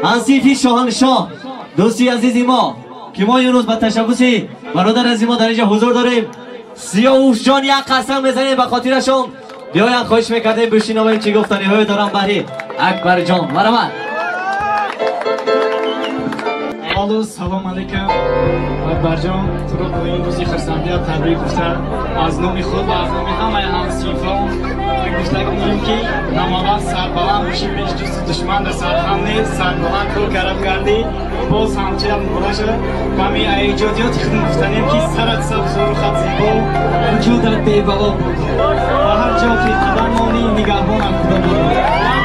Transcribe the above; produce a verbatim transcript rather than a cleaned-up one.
انصیفی شاهنشاه دوستی عزیزی ما که ما امروز با تشبوسی برادر از ما در اینجا حضور داریم. سیاوش جان یک قسم بزنیم به خاطرشون. بیاین خواهش میکردیم بشینیم چی گفتنی های دارم برای اکبر جان. مرحبا. الو سلام علیکم. اکبر جان تو رو با این روزی خرسندیت تبریک گفته از نام خود و از نام همه همسیفان گفته کنیم که نماوقت سربلند باشی پیش دوست دشمن در سرخم نیست سربلند کل کرم کردی باز همچنان مباشه کمی ایجادیات خودم گفتنیم که سرت سبز و خط زیبا وجودت بی‌بلا بود و هر جا که قدم مانی نگهبانم خدا بود.